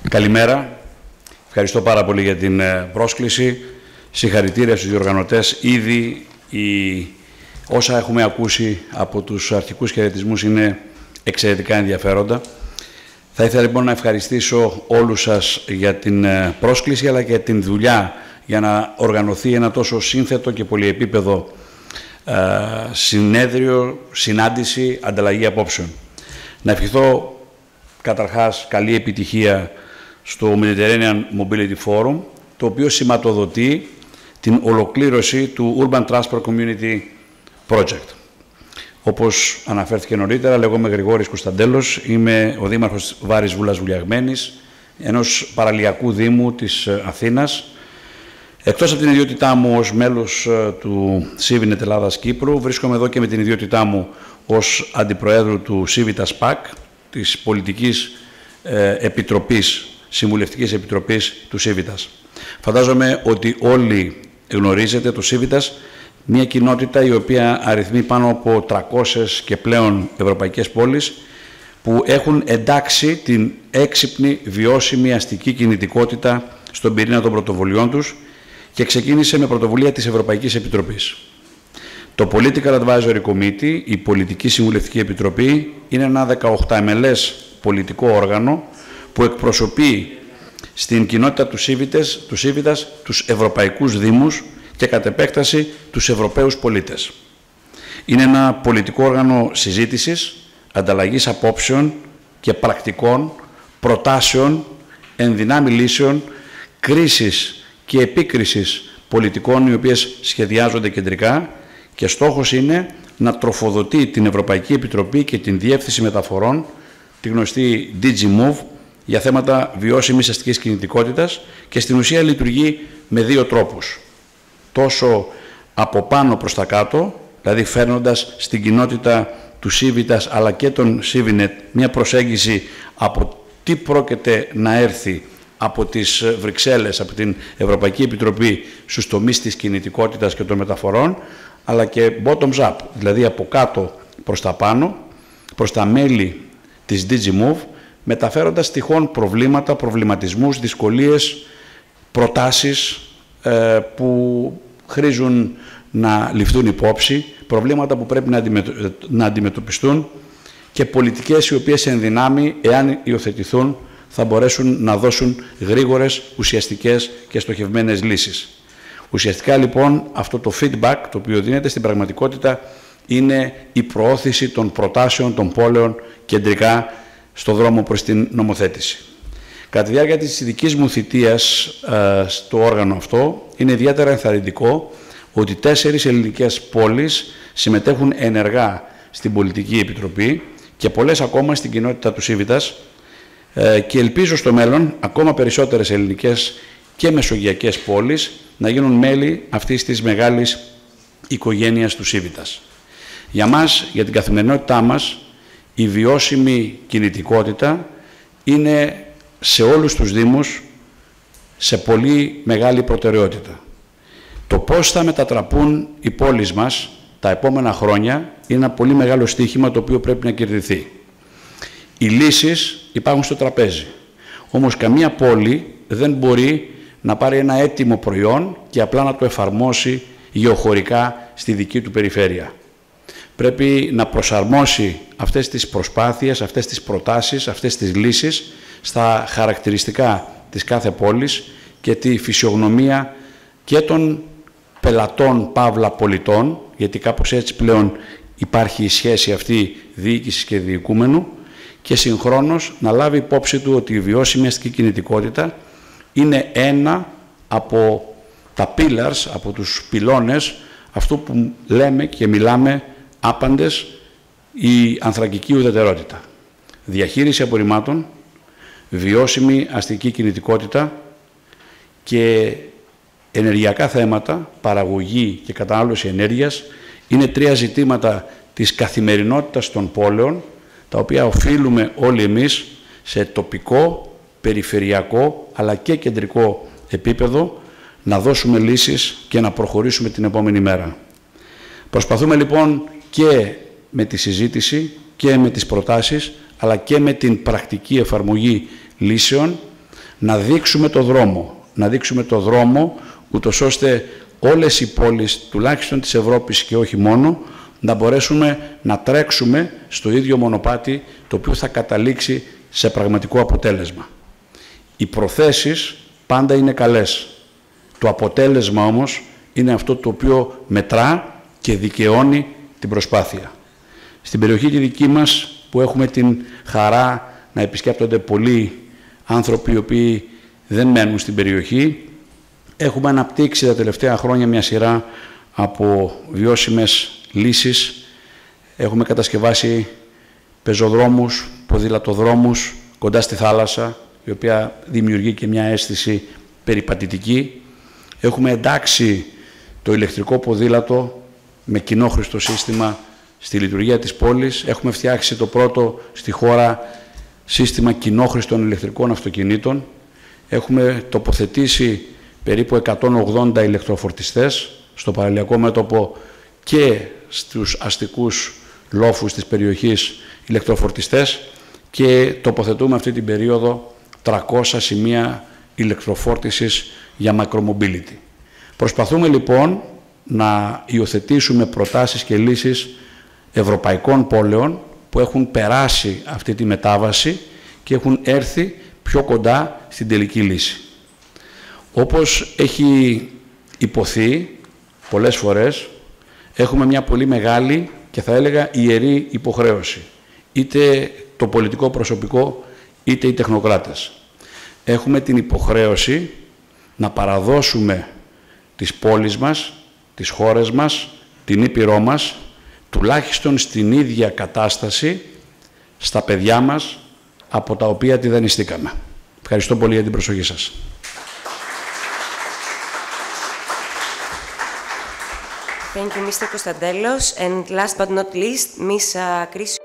Καλημέρα. Ευχαριστώ πάρα πολύ για την πρόσκληση. Συγχαρητήρια στους διοργανωτές. Ήδη όσα έχουμε ακούσει από τους αρχικούς χαιρετισμούς είναι εξαιρετικά ενδιαφέροντα. Θα ήθελα λοιπόν να ευχαριστήσω όλους σας για την πρόσκληση, αλλά και για την δουλειά για να οργανωθεί ένα τόσο σύνθετο και πολυεπίπεδο συνέδριο, συνάντηση, ανταλλαγή απόψεων. Να ευχηθώ καταρχάς καλή επιτυχία στο Mediterranean Mobility Forum, το οποίο σηματοδοτεί την ολοκλήρωση του Urban Transport Community Project. Όπως αναφέρθηκε νωρίτερα, λέγομαι Γρηγόρης Κωνσταντέλος, είμαι ο Δήμαρχος Βάρης Βούλας Βουλιαγμένης, ενός παραλιακού δήμου της Αθήνας. Εκτός από την ιδιότητά μου ως μέλος του Civinet Ελλάδας Κύπρου, βρίσκομαι εδώ και με την ιδιότητά μου ως Αντιπροέδρου του Civitas PAC, της Πολιτικής Επιτροπής, Συμβουλευτικής Επιτροπής του Civitas. Φαντάζομαι ότι όλοι γνωρίζετε το Civitas, μια κοινότητα η οποία αριθμεί πάνω από 300 και πλέον ευρωπαϊκές πόλεις, που έχουν εντάξει την έξυπνη, βιώσιμη αστική κινητικότητα στον πυρήνα των πρωτοβουλειών τους και ξεκίνησε με πρωτοβουλία της Ευρωπαϊκής Επιτροπής. Το Political Advisory Committee, η Πολιτική Συμβουλευτική Επιτροπή, είναι ένα 18 πολιτικό όργανο που εκπροσωπεί στην κοινότητα του Civitas τους ευρωπαϊκούς δήμους και κατ' επέκταση τους Ευρωπαίους πολίτες. Είναι ένα πολιτικό όργανο συζήτησης, ανταλλαγής απόψεων και πρακτικών, προτάσεων, ενδυνάμει λύσεων, κρίσης και επίκρισης πολιτικών οι οποίες σχεδιάζονται κεντρικά, και στόχος είναι να τροφοδοτεί την Ευρωπαϊκή Επιτροπή και την Διεύθυνση Μεταφορών, τη γνωστή DG Move, για θέματα βιώσιμης αστικής κινητικότητας, και στην ουσία λειτουργεί με δύο τρόπους. Τόσο από πάνω προς τα κάτω, δηλαδή φέρνοντας στην κοινότητα του Civitas αλλά και των Civinet μια προσέγγιση από τι πρόκειται να έρθει από τις Βρυξέλλες, από την Ευρωπαϊκή Επιτροπή στους τομείς της κινητικότητας και των μεταφορών, αλλά και bottoms up, δηλαδή από κάτω προς τα πάνω, προς τα μέλη της DG Move, μεταφέροντας τυχόν προβλήματα, προβληματισμούς, δυσκολίες, προτάσεις που χρήζουν να ληφθούν υπόψη, προβλήματα που πρέπει να αντιμετωπιστούν και πολιτικές οι οποίες εν δυνάμει, εάν υιοθετηθούν, θα μπορέσουν να δώσουν γρήγορες, ουσιαστικές και στοχευμένες λύσεις. Ουσιαστικά λοιπόν αυτό το feedback το οποίο δίνεται στην πραγματικότητα είναι η προώθηση των προτάσεων των πόλεων κεντρικά στο δρόμο προς την νομοθέτηση. Κατά τη διάρκεια της δικής μου θητείας στο όργανο αυτό, είναι ιδιαίτερα ενθαρρυντικό ότι 4 ελληνικές πόλεις συμμετέχουν ενεργά στην Πολιτική Επιτροπή και πολλές ακόμα στην κοινότητα του Civitas, και ελπίζω στο μέλλον ακόμα περισσότερες ελληνικές και μεσογειακές πόλεις να γίνουν μέλη αυτής της μεγάλης οικογένειας του Civitas. Για μας, για την καθημερινότητά μας, η βιώσιμη κινητικότητα είναι σε όλους τους δήμους σε πολύ μεγάλη προτεραιότητα. Το πώς θα μετατραπούν οι πόλεις μας τα επόμενα χρόνια είναι ένα πολύ μεγάλο στοίχημα το οποίο πρέπει να κερδιθεί. Οι λύσεις υπάρχουν στο τραπέζι. Όμως καμία πόλη δεν μπορεί να πάρει ένα έτοιμο προϊόν και απλά να το εφαρμόσει γεωχωρικά στη δική του περιφέρεια. Πρέπει να προσαρμόσει αυτές τις προσπάθειες, αυτές τις προτάσεις, αυτές τις λύσεις στα χαρακτηριστικά της κάθε πόλης και τη φυσιογνωμία και των πελατών παύλα πολιτών, γιατί κάπως έτσι πλέον υπάρχει η σχέση αυτή διοίκησης και διοικούμενου, και συγχρόνως να λάβει υπόψη του ότι η βιώσιμη αστική κινητικότητα είναι ένα από τα pillars, από τους πυλώνες, αυτού που λέμε και μιλάμε άπαντες, η ανθρακική ουδετερότητα. Διαχείριση απορριμμάτων, βιώσιμη αστική κινητικότητα και ενεργειακά θέματα, παραγωγή και κατανάλωση ενέργειας, είναι 3 ζητήματα της καθημερινότητας των πόλεων, τα οποία οφείλουμε όλοι εμείς σε τοπικό, περιφερειακό αλλά και κεντρικό επίπεδο να δώσουμε λύσεις και να προχωρήσουμε την επόμενη μέρα. Προσπαθούμε λοιπόν και με τη συζήτηση και με τις προτάσεις αλλά και με την πρακτική εφαρμογή λύσεων να δείξουμε το δρόμο. Να δείξουμε το δρόμο, ούτως ώστε όλες οι πόλεις, τουλάχιστον της Ευρώπης και όχι μόνο, να μπορέσουμε να τρέξουμε στο ίδιο μονοπάτι, το οποίο θα καταλήξει σε πραγματικό αποτέλεσμα. Οι προθέσεις πάντα είναι καλές. Το αποτέλεσμα όμως είναι αυτό το οποίο μετρά και δικαιώνει την προσπάθεια. Στην περιοχή τη δική μας, που έχουμε την χαρά να επισκέπτονται πολλοί άνθρωποι οι οποίοι δεν μένουν στην περιοχή, έχουμε αναπτύξει τα τελευταία χρόνια μια σειρά από βιώσιμες λύσεις. Έχουμε κατασκευάσει πεζοδρόμους, ποδηλατοδρόμους κοντά στη θάλασσα, η οποία δημιουργεί και μια αίσθηση περιπατητική. Έχουμε εντάξει το ηλεκτρικό ποδήλατο με κοινόχρηστο σύστημα στη λειτουργία της πόλης. Έχουμε φτιάξει το πρώτο στη χώρα σύστημα κοινόχρηστων ηλεκτρικών αυτοκινήτων. Έχουμε τοποθετήσει περίπου 180 ηλεκτροφορτιστές στο παραλιακό μέτωπο και στους αστικούς λόφους της περιοχής ηλεκτροφορτιστές και τοποθετούμε αυτή την περίοδο 300 σημεία ηλεκτροφόρτισης για micromobility. Προσπαθούμε λοιπόν να υιοθετήσουμε προτάσεις και λύσεις ευρωπαϊκών πόλεων που έχουν περάσει αυτή τη μετάβαση και έχουν έρθει πιο κοντά στην τελική λύση. Όπως έχει υποθεί πολλές φορές, έχουμε μια πολύ μεγάλη και θα έλεγα ιερή υποχρέωση. Είτε το πολιτικό προσωπικό, είτε οι τεχνοκράτες. Έχουμε την υποχρέωση να παραδώσουμε τις πόλεις μας, τις χώρες μας, την ήπειρό μας, τουλάχιστον στην ίδια κατάσταση στα παιδιά μας από τα οποία τη δανειστήκαμε. Ευχαριστώ πολύ για την προσοχή σας. Thank you, Mr. Konstantelos. And last but not least, Ms. Chryssou